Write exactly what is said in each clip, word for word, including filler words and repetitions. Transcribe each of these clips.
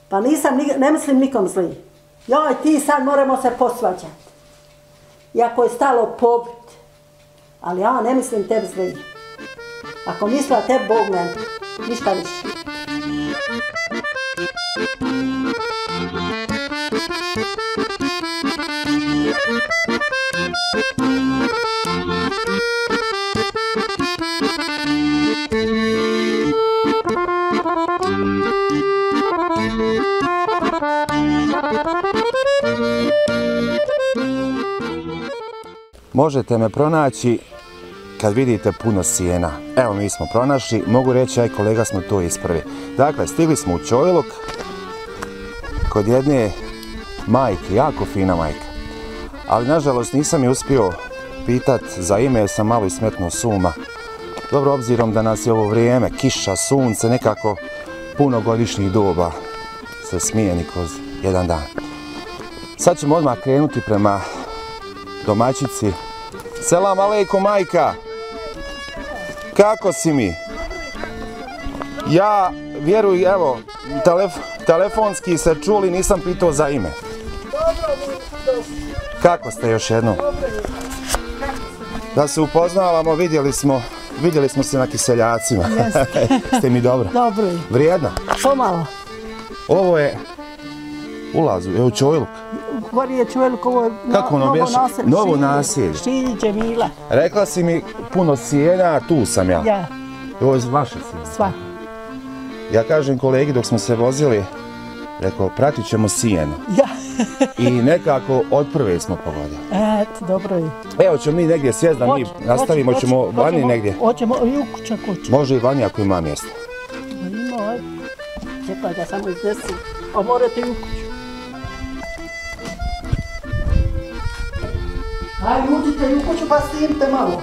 Pa nisam, ne mislim nikom zli. Joj, ti sad moramo se posvađati. Iako je stalo pobit. Ali ja ne mislim tebi zli. Ako misla tebi, Bog ne, ništa više. Možete me pronaći kad vidite puno sjena. Evo, mi smo pronašli, mogu reći, aj kolega smo to ispravi. Dakle, stigli smo u Čojluk kod jedne majke, jako fina majka. Ali, nažalost, nisam je uspio pitat za ime, jer sam malo ismetnuo suma. Dobro, obzirom da nas je ovo vrijeme, kiša, sunce, nekako puno godišnjih doba se smijeni kroz jedan dan. Sad ćemo odmah krenuti prema domaćici. Selam alejkum, majka! Kako si mi? Ja, vjeruj, evo, telef telefonski se čuli, nisam pitao za ime. Kako ste još jednom? Da se upoznavamo, vidjeli smo, vidjeli smo se na Kiseljacima. Ste mi dobro? Dobro je. Vrijedna? Pomalo. Ovo je ulaz u Čojluk. Gori je Čojluk, ovo je kako ono novo naselje. Novo naselje. Šilji Džemila. Rekla si mi puno sjena, tu sam ja. Ja. Ovo je vaše sjena. Sva. Ja kažem kolegi dok smo se vozili, rekao, pratit ćemo sjeno. Ja. I nekako od prve smo pogodili. Eto, dobro je. Evo ćemo mi negdje sjest da mi nastavimo, ćemo vani negdje. Hoćemo i u kuća kuća. Može i vani ako ima mjesta. Ima, ajde. Čekaj da samo iznesim. A morate i u kuću. Ajde, uđite i u kuću pa snimite malo.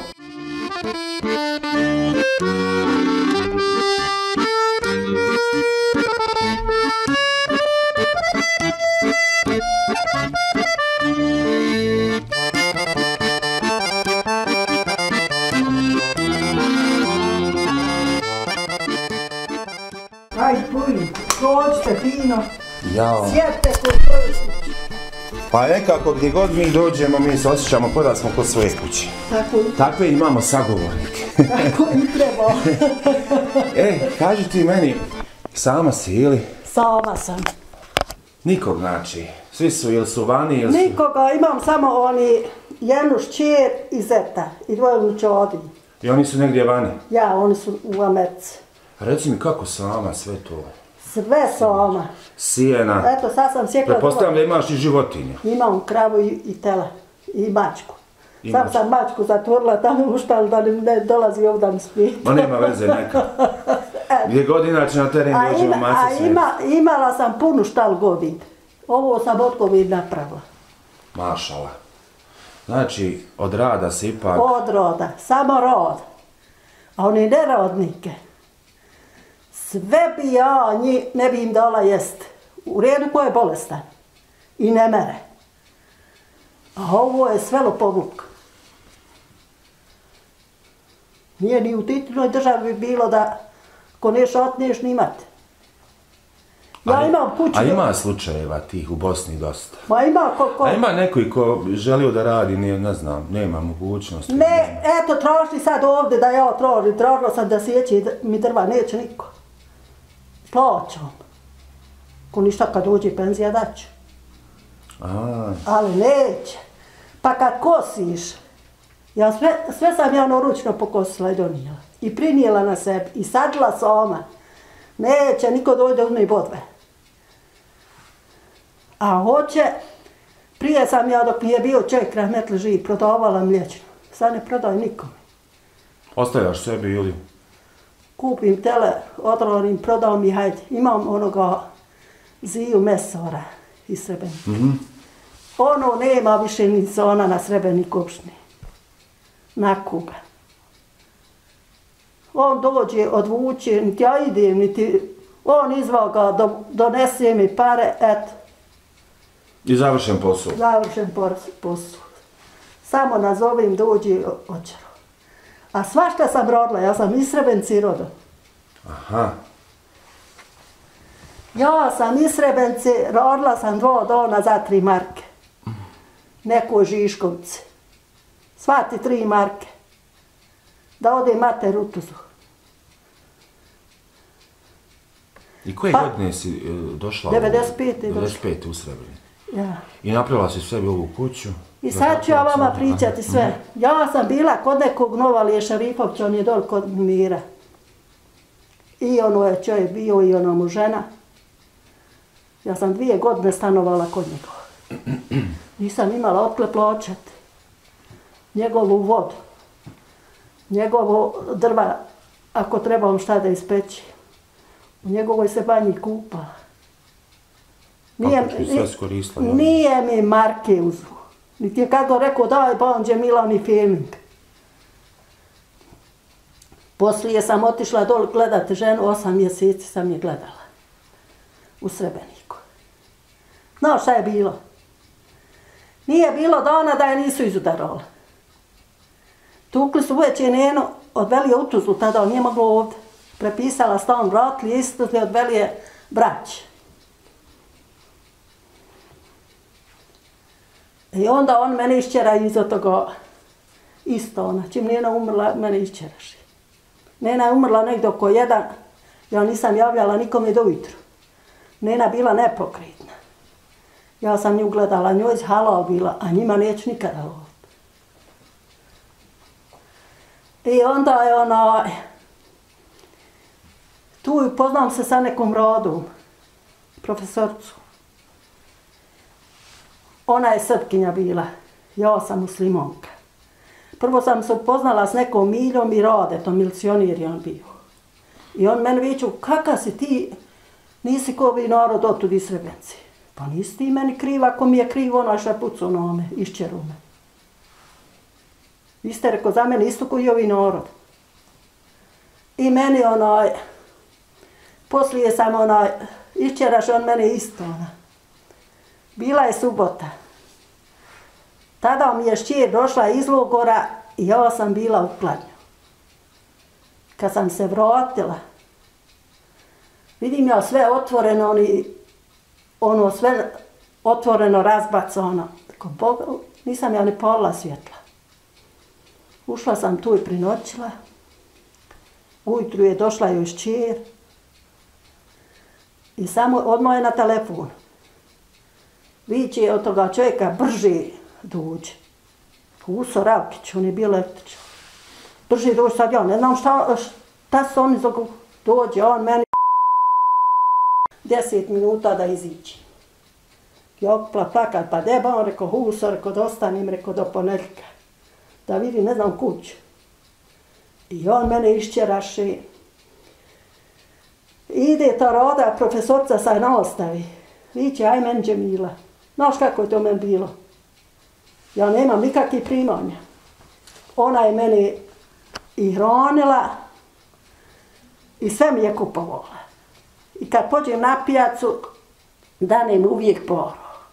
Ajde, puj, dođite fino. Jao. Sjedite kod svoje kuće. Pa nekako gdje god mi dođemo, mi se osjećamo kao da smo kod svoje kuće. Tako i... Takve imamo sagovornike. Tako i treba. E, kaži ti meni, sama si ili? Sama sam. Nikog znači, svi su ili su vani ili su... Nikoga, imam samo oni jednu šćer i zeta i dvoje unučadi. I oni su negdje vani? Ja, oni su u Americi. Reci mi kako sama sve to? Sve sama. Sijena. Eto, sad sam sjekla... Prepostavljam da imaš i životinja. Imam kravu i, i tela. I mačku. Sad sam mačku zatvorila tamo u štalu da ne dolazi ovdje mi smijeti. Ma nema veze neka. Gdje god inače na teren dođemo mace sve. A imala sam punu štal godin. Ovo sam od covid napravila. Mašala. Znači, od rada se ipak... Od roda. Samo rod. A oni nerodnike. Sve bi ja njih ne bi im dala jest. U redu ko je bolestan. I ne mere. A ovo je sve lopovluk. Nije ni u titinoj državi bilo da ko neš otneš ni imati. Ja a, imam kuću... A ima slučajeva tih u Bosni dosta? Ma ima ko... ko... A ima neki ko želio da radi, ne, ne znam, nema mogućnosti. Ne, nema. Eto, tražili sad ovdje da ja tražim. Tražila sam da sjeće mi drva, neće niko. Plaćam. Ko ništa kad dođe penzija daću. Ali neće. Pa kad kosiš, ja sve, sve sam ja ono ručno pokosila i donijela. I prinijela na sebi. I sadila sama. Neće niko dođe uzme i bodve. A hoće, prije sam ja dok mi je bio čovjek rahmetli živ, prodavala mliječnu. Sad ne prodaj nikom. Ostavljaš sebi ili? Kupim tele, odralim, prodao mi, hajde. Imam onoga ziju mesora iz Srebrenice. Mm-hmm. Ono nema više ni zona na Srebreniku opštini. Nakuga. On dođe, odvuče, niti ja idem, niti on izvaga, do, donese mi pare, eto. I završen posao? Završen posao. Samo nazovem, dođe, očaro. A svašta sam rodila, ja sam iz Srebrenice rodom. Aha. Ja sam iz Srebrenice, rodila sam dva dana za tri marke. Nekoj Žiškovci. Svati tri marke. Da ode mater u Tuzu. I koje pa, godine si uh, došla? devedeset pete. devedeset pete u Srebrenici. Ja. I napravila si sebi ovu kuću. I sad ću ja vama pričati sve. Aha. Ja sam bila kod nekog Novalije Šarifovića, on je dol kod Mira. I ono je čovjek bio i ono mu žena. Ja sam dvije godine stanovala kod njega. Nisam imala otkle plaćati. Njegovu vodu. Njegovo drva, ako trebam šta da ispeći. U njegovoj se banji kupala. Nije, nije, nije mi marke uzu. Niti je kako rekao daj banđe Milani filming. Poslije sam otišla dole gledati ženu, osam mjeseci sam je gledala. U Srebreniku. No šta je bilo? Nije bilo dana da je nisu izudarala. Tukli su uveće njeno, odveli je u Tuzlu, tada on nije moglo ovdje. Prepisala stan, vratili, istuzli, odveli je brać. I onda on mene išćera iza toga isto ona. Čim Nena umrla, mene išćeraši. Nena je umrla negdje oko jedan, ja nisam javljala nikome do ujutru. Nena bila nepokretna. Ja sam nju gledala, njoj halal bila, a njima neću nikada loviti. I onda je ona, tu poznam se sa nekom rodom, profesorcu. Ona je Srpkinja bila, ja sam muslimonka. Prvo sam se upoznala s nekom Miljom i Radetom, milicionir je on bio. I on meni viču, kakav si ti, nisi ko vi narod otud iz Srebrenice. Pa nisi ti meni kriv, ako mi je kriv onaj šapucu na ome, išćeru me. Vi ste rekao za mene isto koji ovi narod. I meni onaj, poslije sam onaj, išćeraš on mene isto ona. Bila je subota. Tada mi je šćer došla iz logora i ja sam bila u Kladnju. Kad sam se vratila, vidim ja sve otvoreno, oni, ono sve otvoreno razbacano. Nisam ja ni palila svjetla. Ušla sam tu i prinoćila. Ujutru je došla joj šćer. I samo odmah je na telefon. Viće od toga čovjeka brže dođe. Huso Ravkić, on je bio električan. Brže dođe, sad ja ne znam šta, šta se oni zogu. Dođe, on meni deset minuta da iziđe. Ja okupla plakat, pa deba, on rekao Huso, rekao da ostanim, rekao do ponedjeljka. Da vidim, ne znam, kuću. I on mene išćeraši. Ide ta roda, profesorca sa na ostavi. Viće, aj meni Džemila. Znaš kako je to meni bilo? Ja nemam nikakvih primanja. Ona je mene i hranila i sve mi je kupovala. I kad pođem na pijacu, danem uvijek poru.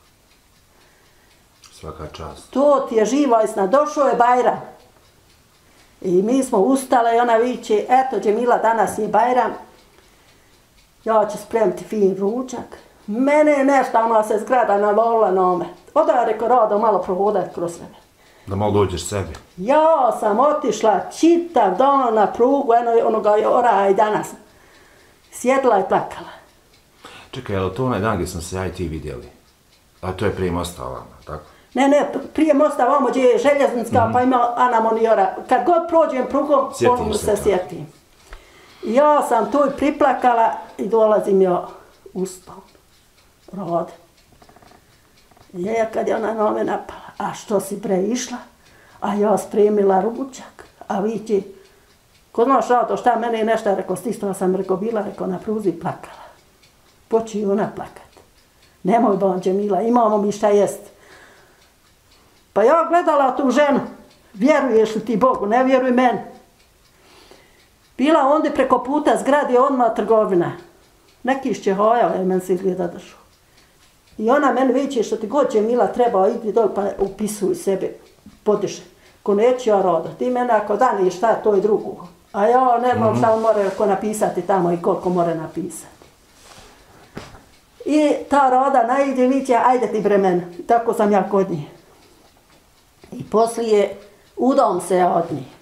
Svaka čast. To ti je živa istina. Došao je Bajram. I mi smo ustale i ona viće, eto Džemila, danas je Bajram. Ja ću spremiti fin ručak. Mene je nešto, ona se zgrada navolila na ome. Onda je rekao, Rado, malo prohodati kroz sebe. Da malo dođeš sebi. Ja sam otišla čitav dan na prugu, eno, onoga je ora i danas. Sjedla i plakala. Čekaj, je li to onaj dan gdje smo se ja i ti vidjeli? A to je prije mosta ovamo, tako? Ne, ne, prije mosta ovamo gdje je željeznicka, mm-hmm. Pa ima Anamoniora. Kad god prođem prugom, on se sjetim. Ja sam tu i priplakala i dolazim ja u stan. Rod. Je, kad je ona na ome napala, a što si preišla? A ja spremila ručak, a viće, ko znaš Rado, šta mene je nešto, rekao, stisnula sam, rekao, bila, rekao, na pruzi plakala. Počeo ona plakat. Nemoj, banđe Mila, imamo mi šta jest. Pa ja gledala tu ženu, vjeruješ li ti Bogu, ne vjeruj meni. Bila onda preko puta zgrade odmah trgovina. Neki išće hojao, jer men se izgleda došao. I ona meni viće što ti god je Mila trebao, idi dol pa upisuj sebe, podiše. Ko neće ja Rodo, ti mene ako dani šta, to je drugo. A ja ne znam šta on mora ko napisati tamo i koliko mora napisati. I ta Roda najde i viće, ajde ti bre mene. Tako sam ja kod nje. I poslije udom se ja od nje.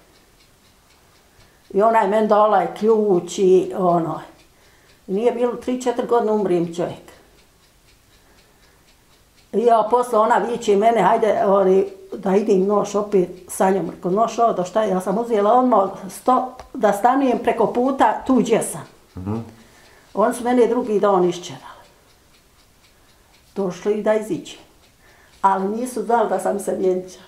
I ona je meni dala ključ i ono. Nije bilo tri četiri godine umrijem čovjek. I ja posle ona viće mene, hajde oni, da idem noš opet sa njom. Rekao, noš odo, šta je? Ja sam uzela odmah sto, da stanujem preko puta, tu gdje sam. Mm-hmm. Oni su mene drugi dan iščerali. Došli da iziđe. Ali nisu znali da sam se vjenčala.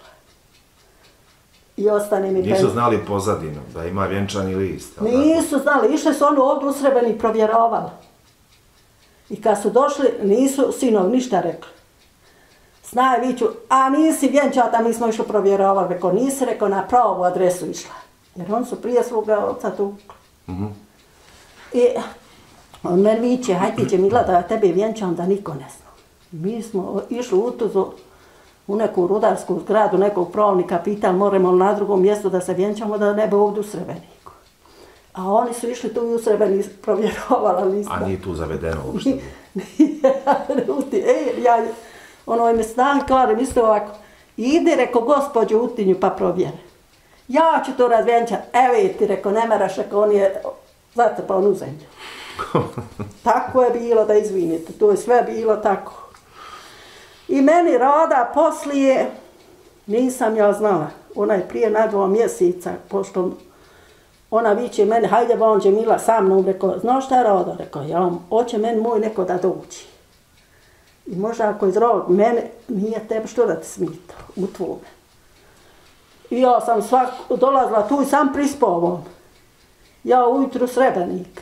I ostane mi... Nisu znali pozadinu, da ima vjenčani list. Nisu znali, išli su oni ovdje u Srebreni provjerovali. I kad su došli, nisu sinov ništa rekli. Snaje viću, a nisi vjenčata, mi smo išli provjerovali. Rekao, nisi, rekao, na pravu adresu išla. Jer oni su prije svoga oca tukli. Mm-hmm. I on meni viće, hajde će Mila da tebe vjenčam, da niko ne zna. Mi smo išli u Tuzu, u neku rudarsku zgradu nekog pravnika, pitali moramo li na drugom mjestu da se vjenčamo, da ne bi ovdje u Srebreniku. A oni su išli tu i u Srebreniku, provjerovali lista. A nije tu zavedeno uopšte? Nije, e, ja, ono je me stan kvarim isto ovako, ide, reko, gospođu Utinju pa provjeri. Ja ću to razvjenčati, evo ti, reko, ne meraš, reko, on je zacrpao u zemlju. Tako je bilo, da izvinite, to je sve bilo tako. I meni Roda poslije, nisam ja znala, ona je prije na dva mjeseca, pošto ona viće meni, hajde bonđe Mila sa mnom, rekao, znaš šta je Roda? Rekao, ja, hoće meni moj neko da dođi. I možda ako je zdravo, mene nije tebe što da ti smita u tvome. I ja sam svak dolazila tu i sam prispovom. Ja ujutru Srebrnik.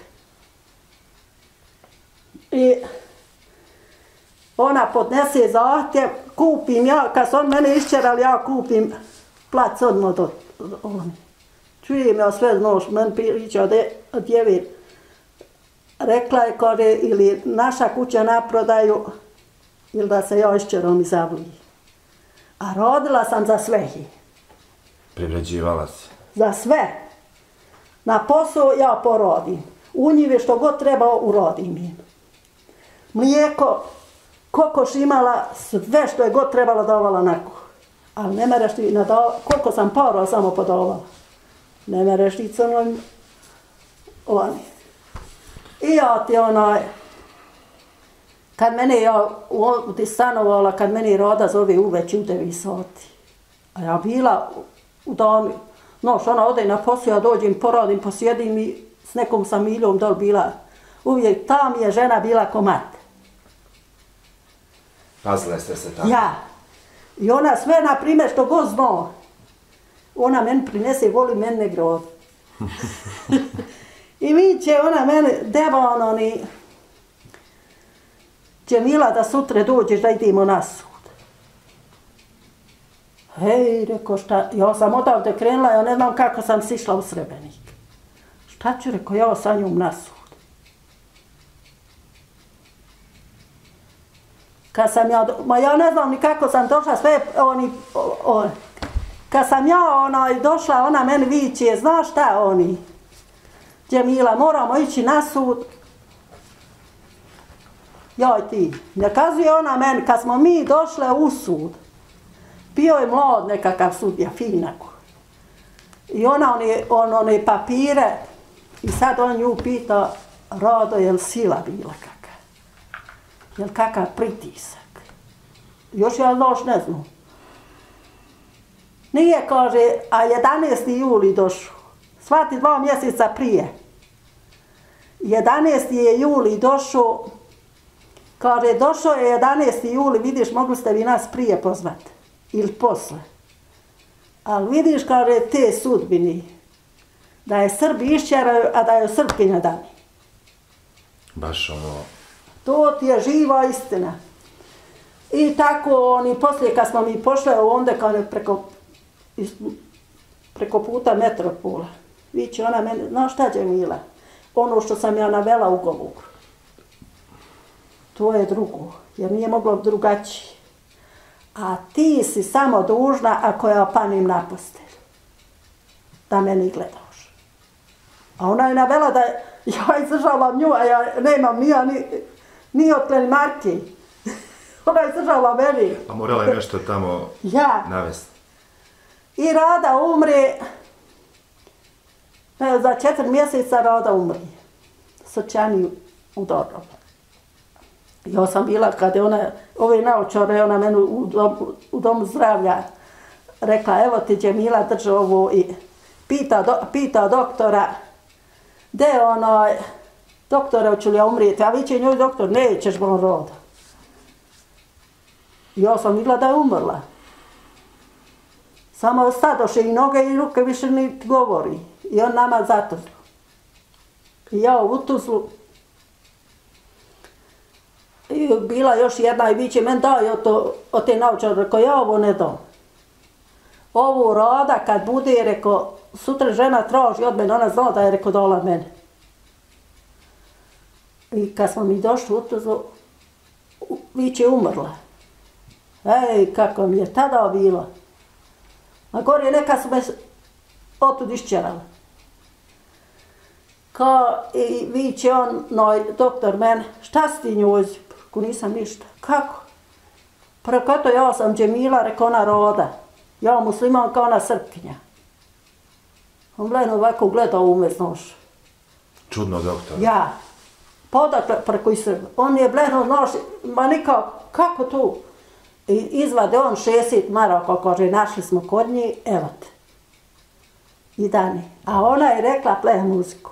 I ona podnese zahtjev, kupim ja, kad su on mene iščerali, ja kupim plac odmah do oni. Čujem ja sve, znaš, meni priča od djevi. Rekla je, kaže, ili naša kuća na prodaju, ili da se ja iščerom i zavliji. A rodila sam za sve. Privređivala si? Za sve. Na posao ja porodim. U njive što god treba urodim im. Mlijeko, kokoš imala, sve što je god trebala davala na kuh. Ali ne mereš ti, koliko sam para samo podavala. Ne mereš ti crnom oni. I ja ti onaj, kad mene ja ovdje stanovala, kad meni Roda zove uveč u devet sati. A ja bila u danu, noš, ona ode na posao, ja dođem, poradim, posjedim i s nekom sam Miljom dol bila. Uvijek tam je žena bila ko mate. Pazile ste se tako? Ja. I ona sve, na primjer, što god zna, ona meni prinese, voli meni ne grod. I mi će ona mene, deva ono ni, će Mila da sutra dođeš da idemo na sud. Hej, reko, šta, ja sam odavde krenula, ja ne znam kako sam sišla u Srebrenik. Šta ću, reko, ja sa njom na sud. Kad sam ja, ma ja ne znam ni kako sam došla, sve oni, oni. Kad sam ja onaj došla, ona meni viće, znaš šta oni? Džemila, moramo ići na sud. Joj ti, ne kazuje ona meni, kad smo mi došle u sud, bio je mlad nekakav sudija, finako. I ona one, on, one papire, i sad on nju pita, Rodo, je li sila bila kakav? Je li kakav pritisak? Još ja doš ne znam. Nije, kaže, a jedanaesti juli došao. Svati dva mjeseca prije. jedanaesti je juli došao. Kaže, došao je jedanaesti juli, vidiš, mogli ste vi nas prije pozvati. Ili posle. Ali vidiš, kaže, te sudbini. Da je Srbi išćeraju, a da je Srpkinja dani. Baš ono... To ti je živa istina. I tako, oni, poslije kad smo mi pošle onda, kao preko, preko puta Metropola, viće ona meni, znaš šta je Mila? Ono što sam ja navela u govoru. To je drugo, jer nije moglo drugačije. A ti si samo dužna ako ja panim na postelju. Da meni gledaš. A ona je navela da ja izdržavam nju, a ja nemam nija ni... Nije od Kleni Marki. Ona je držala meni. A morala je nešto tamo ja. navesti. I Rada umre, ne, za četiri mjeseca Rada umri. Srčani udar. Ja sam bila kad je ona, ove naočare, ona meni u, dom, u domu zdravlja rekla, evo ti Džemila drži ovo i pita, do, pita doktora, gdje je onaj, doktore, hoću li ja umrijeti, a vi će njoj doktor, nećeš bon roda. Ja sam vidjela da je umrla. Samo stadoše i noge i ruke više niti govori. I on nama zatuzlo. I ja u Tuzlu. I bila još jedna i viće, men daj od, to, od te naučara, rekao, ja ovo ne dam. Ovu Rada kad bude, rekao, sutra žena traži od mene, ona zna da je, rekao, dala mene. I kad smo mi došli u Tuzlu, viće umrla. Ej, kako mi je tada bilo. A gore neka su me otud išćerali. Kao i viće on, no, doktor mene, šta si ti njoj? Ko nisam ništa. Kako? Preko to ja sam Džemila, rekao ona Roda. Ja musliman kao ona Srpkinja. On gledno ovako gledao ume, znaš. Čudno doktor. Ja. Pa odakle preko i Srba. On je gledno, znaš, ma nikako, kako tu? I izvade on šezdeset maraka, kaže, našli smo kod njih, evo te. I dani. A ona je rekla, pleh muziku.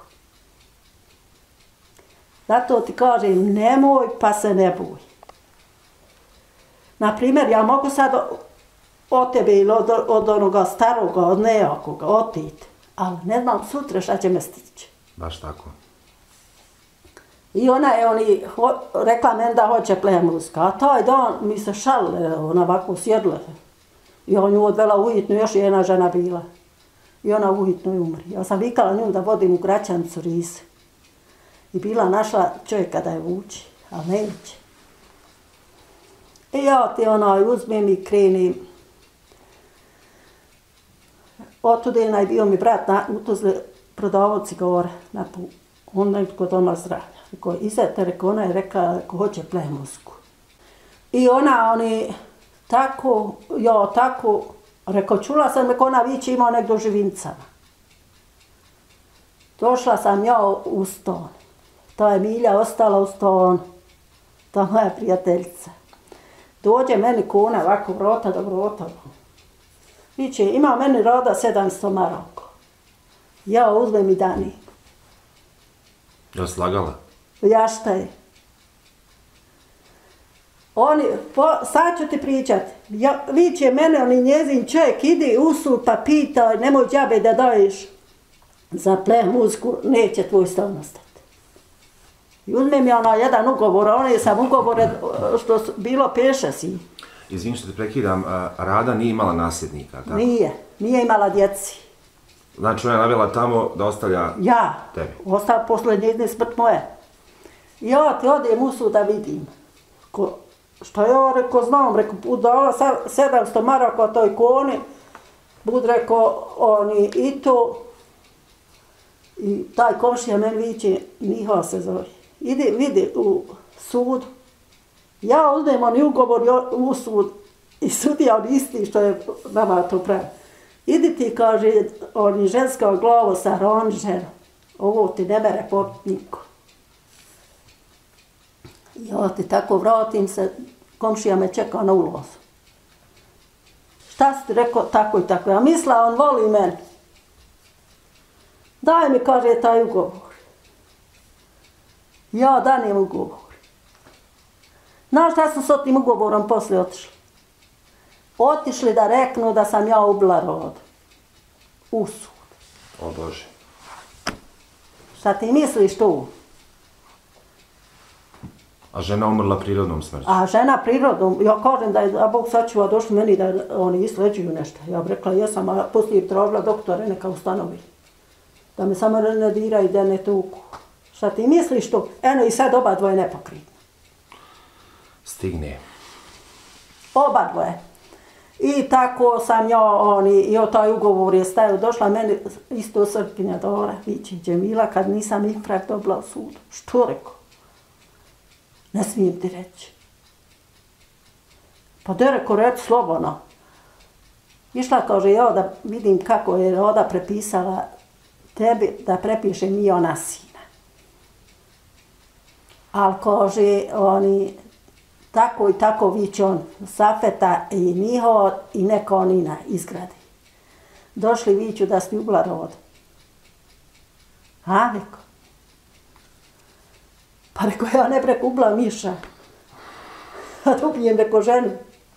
Zato ti kažem, nemoj pa se ne boj. Naprimjer, ja mogu sad od tebe ili od, od onoga staroga, od nejakoga, otiti. Ali ne znam sutra šta će me stići. Baš tako. I ona je oni, ho, rekla meni da hoće pleh muzika. A taj dan mi se šalile, ona ovako sjedla. I on nju odvela u Hitnu, još jedna žena bila. I ona u Hitnu je umri. Ja sam vikala nju da vodim u Gračanicu rise. I bila našla čovjeka da je vuči, ali neće. I ja ti onaj uzmem i krenim. Otude je bio mi brat na, u Tuzli prodavao cigare na pu. On je kod doma zdravlja. Rekao, izete, rekao, ona je rekla, ko hoće pleh muziku. I ona, oni, tako, ja, tako, rekao, čula sam, rekao, ona viće imao nek do Živincama. Došla sam ja u ston. Ta je Milja ostala u stonu. Ta moja prijateljica. Dođe meni kona, ovako vrota do vrota. Viće, ima meni Roda sedamsto maraka. Ja uzmem i dani. Ja slagala? Ja šta je? Oni, po, sad ću ti pričat. Ja, viće mene, oni njezin čovjek, ide u sud pa pita, nemoj džabe da daješ za pleh muziku, neće tvoj stan ostati. I uzmem ja na jedan ugovor, a one sam ugovore što su, bilo peše si. Izvim što te prekidam, Rada nije imala nasljednika, tako? Nije, nije imala djeci. Znači ona je navjela tamo da ostavlja ja, tebi? Ja, ostala posle njezine smrt moje. Ja ti odem u sud da vidim. Ko, što ja rekao, znam, rekao, bud dala sedamsto maraka toj koni, bud rekao, oni i to. I taj komšija meni viće, Miha se zove. Ide, vidi u sud. Ja uzmem oni ugovor u sud i sudija on isti što je nama to pravi. Idi ti, kaže, oni ženska glavo sa roni žena. Ovo ti ne mere popit niko. Ja ti tako vratim se, komšija me čeka na ulazu. Šta si ti rekao, tako i tako. Ja misla, on voli mene. Daj mi, kaže, taj ugovor. Ja danem ugovor. Znaš šta su s tim ugovorom poslije otišli? Otišli da reknu da sam ja ubila Rodu. U sud. O Bože. Šta ti misliš tu? A žena umrla prirodnom smrću? A žena prirodnom, ja kažem da je, a Bog sačuva, došli meni da oni isleđuju nešto. Ja bih rekla, jesam, a poslije tražila doktore neka ustanovi. Da me samo ne diraju, da ne tuku. Šta ti misliš tu? Eno i sad oba dvoje nepokritno. Stigne. Oba dvoje. I tako sam ja, oni, i o taj ugovor je stajao, došla meni isto Srpkinja Dora, viće Džemila, kad nisam ih prak dobila u sudu. Što rekao? Ne smijem ti reći. Pa da reko, reći slobodno. Išla, kaže, ja da vidim kako je Roda prepisala tebi da prepiše mi ona sina. Ali, kaže, oni, tako i tako viće on Safeta i Niho i neko onina izgradi. Došli viću da si ubila Rodu. A, reko. Pa reko, ja ne preko ubila Miša. A da ubijem, reko, ženu.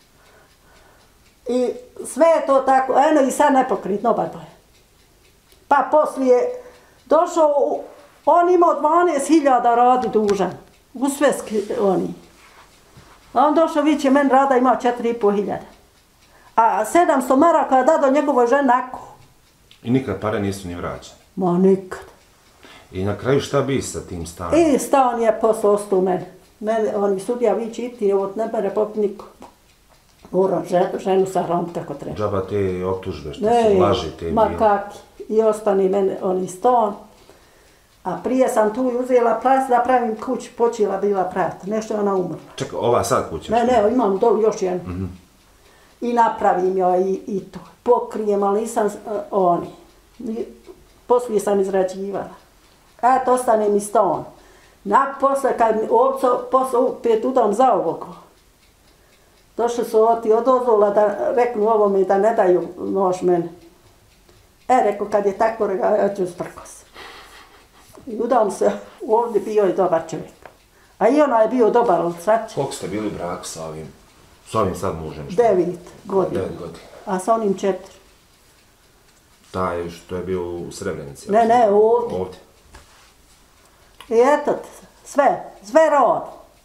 I sve je to tako, eno i sad nepokritno oba. Pa poslije došao, on imao dvanaest hiljada radi dužan. U sve oni. A on došao, viće, men rada imao četiri i po hiljada. A sedamsto maraka da do njegovoj ženi nako. I nikad pare nisu ni vraćane? Ma nikad. I na kraju šta bi sa tim stanom? I stan je posle ostao meni. Mene, oni sudija viće i ti, ovo ne bere poput niko. Moram ženu sa hrom kako treba. Džaba te optužbe što su laži te ma kaki. I ostani mene oni ston. A prije sam tu uzela plas da pravim kuću, počela bila praviti. Nešto je ona umrla. Čekaj, ova sad kuća? Ne, ne, imam dolu još jednu. Mm-hmm. I napravim joj i, i to. Pokrijem, ali nisam uh, oni. I, poslije sam izrađivala. Eto, ostane mi ston. Na, posle, kad mi ovco, posle opet udam za ovog. Došli su oti odozvola da reknu ovome da ne daju nož mene. E, reko, kad je tako, reka, ja ću strko se. I udam se, ovdje bio je dobar čovjek. A i ona je bio dobar, ali svač. Koliko ste bili brak sa ovim, sa ovim sad mužem? Devet godina. Devet godina. A sa onim četiri. Taj što je bio u Srebrenici? Ne, ne, ovdje. Ovdje. I eto, sve, sve rod.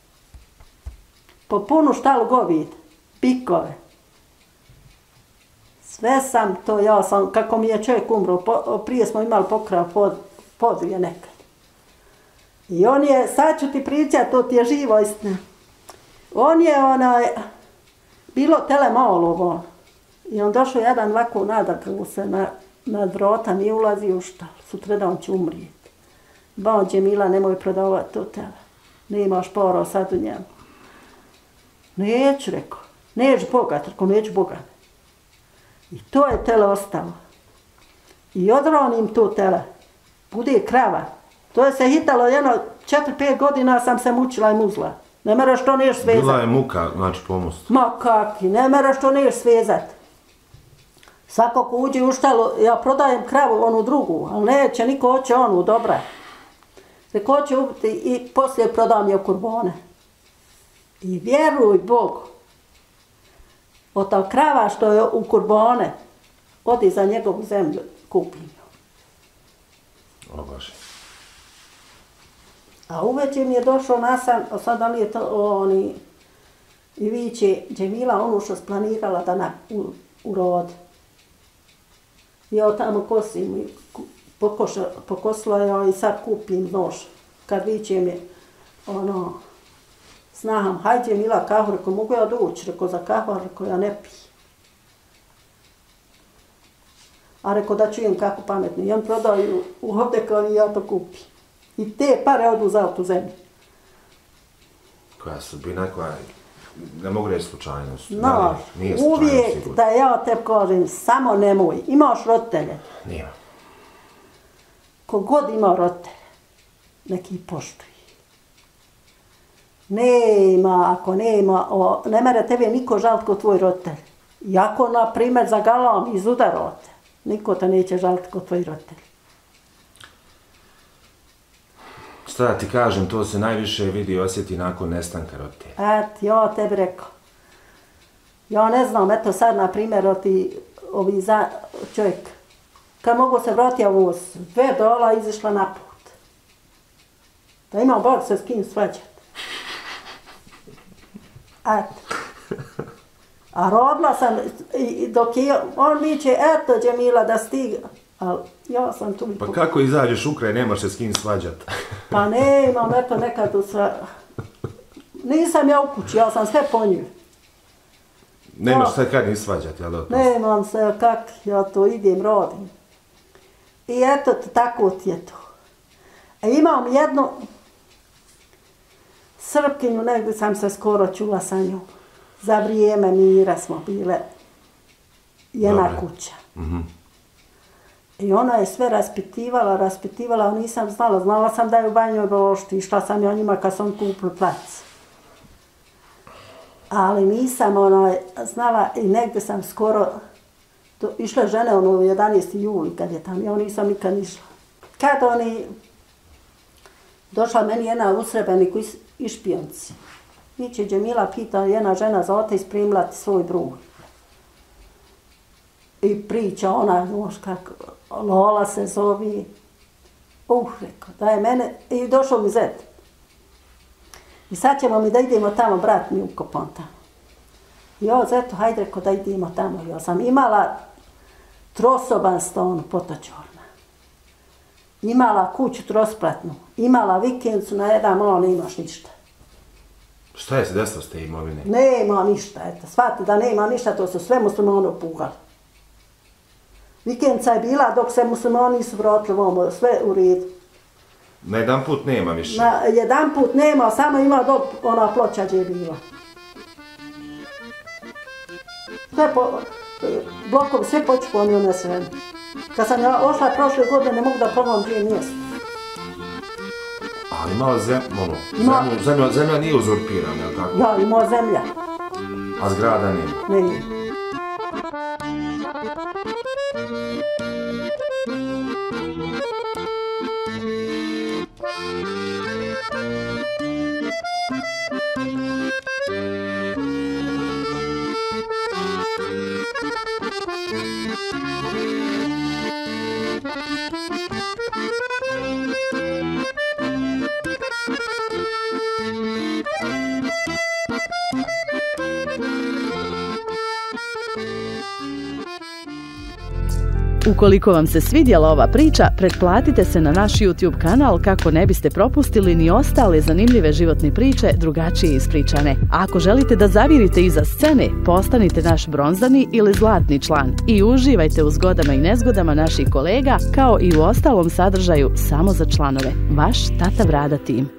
Po punu štalu govid, pikove. Sve sam to, ja sam, kako mi je čovjek umro, po, prije smo imali pokrav pod, podvije nekad. I on je, sad ću ti pričati, to ti je živo istina. On je onaj, bilo telemolovo. I on došao jedan ovako nadakao se na, na vrota, nije ulazi u štal, sutradan će umrijeti. Bao Džemila, nemoj prodavati to tele. Nemaš poro sad u njemu. Neću, rekao. Neću bogat, rekao, neću bogat. I to je tele ostalo. I odronim tu tele. Bude krava. To je se hitalo jedno, četiri pet godina sam se mučila i muzla. Ne meraš to neš svezat. Bila je muka, znači pomost. Ma kaki, ne meraš to neš svezat. Svako ko uđe u štalo, ja prodajem kravu, onu drugu, ali neće, niko hoće onu, dobra. Reko hoće ubiti i poslije prodam je kurbone. I vjeruj Bogu, od ta krava što je u kurbone, odi za njegovu zemlju, kupim ju. O Bože. A uveče mi je došao nasan, a sad ali je to oni, i viće Džemila ono što splanirala da na, u, u rod. Ja tamo kosim i pokoša, pokosila ja i sad kupim nož. Kad viće mi ono, snaham, hajde Mila kahu, reko, mogu ja doći, reko, za kahu, reko, ja ne pijem. A reko, da čujem kako pametno. I on prodaju u ovdje kao i ja to kupim. I te pare odu za tu zemlju. Koja sudbina, koja, ne mogu reći slučajnost. No, da, nije uvijek sigurno. da ja te kažem, samo nemoj. Imaš roditelje. Nije. Kogod ima roditelje, neki poštuji. Nema, ako nema, o, ne mere tebe niko žaliti kod tvoj roditelj. Iako, na primjer, za galam izudaro te, niko te neće žaliti kod tvoj roditelj. Šta da ti kažem, to se najviše vidi i osjeti nakon nestanka roditelja. Et, ja tebi rekao. Ja ne znam, eto sad, na primjer, oti, ovi za, čovjek, kad mogu se vratiti u voz, dve dola izišla na put. Da imam Bog se s kim svađati. Eto. A rodila sam, i dok je, on viće, eto Džemila da stiga. Ali ja sam tu... Pa kako izađeš u kraj, nemaš se s kim svađat? Pa nemam, eto nekad u sva... Nisam ja u kući, ja sam sve po nju. Nemaš se kad ni svađat, jel' da? Nemam se, kak, ja to idem, rodim. I eto, tako ti je to. A imam jednu... Srpkinju negdje sam se skoro čula sa njom. Za vrijeme mira smo bile jedna kuća. Mm-hmm. I ona je sve raspitivala, raspitivala, a nisam znala. Znala sam da je u Banjoj Bašti, išla sam ja njima kad sam kupila plac. Ali nisam ono, znala i negdje sam skoro, to, išle žene ono jedanaesti juli kad je tam, ja nisam nikad išla. Kad oni, došla meni jedna u Srebreniku iz, iz špionci. Iće Džemila pita jedna žena za ote isprimlati svoj drug. I priča ona, znaš kako, Lola se zovi. Uh, rekao, da je mene, i došao mi zet. I sad ćemo mi da idemo tamo, brat mi ukopan tamo. I ovo zeto, hajde reko da idemo tamo. Ja sam imala trosoban ston potočorna. Imala kuću trosplatnu. Imala vikendicu na jedan malo, nemaš ništa. Šta je se desilo s te imovine? Nema ništa, eto. Shvati da nema ništa, to su sve muslimani opugali. Vikendica je bila dok se muslimani nisu vratili ovamo, sve u redu. Na jedan put nema više? Na jedan put nema, samo ima dok ona ploča gdje je bila. Sve po, blokovi, sve počuponi one sve. Kad sam ja ošla prošle godine, ne mogu da probam dvije mjesto. Ali imala zem, ono, ima... zemlju, zemlja, zemlja nije uzurpirana, je li tako? Ja, ima zemlja. A zgrada nema? Ne. Ukoliko vam se svidjela ova priča, pretplatite se na naš YouTube kanal kako ne biste propustili ni ostale zanimljive životne priče drugačije ispričane. A ako želite da zavirite iza scene, postanite naš bronzani ili zlatni član i uživajte u zgodama i nezgodama naših kolega kao i u ostalom sadržaju samo za članove. Vaš Tata Brada tim.